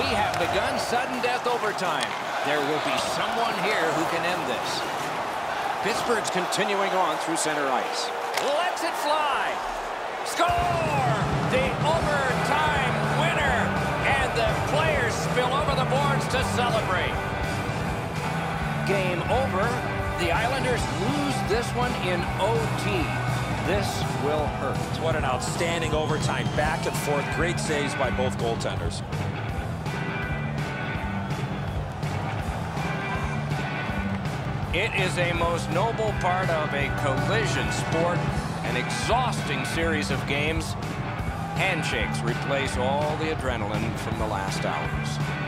We have begun sudden death overtime. There will be someone here who can end this. Pittsburgh's continuing on through center ice. Lets it fly. Score! The overtime winner. And the players spill over the boards to celebrate. Game over. The Islanders lose this one in OT. This will hurt. What an outstanding overtime. Back and forth. Great saves by both goaltenders. It is a most noble part of a collision sport, an exhausting series of games. Handshakes replace all the adrenaline from the last hours.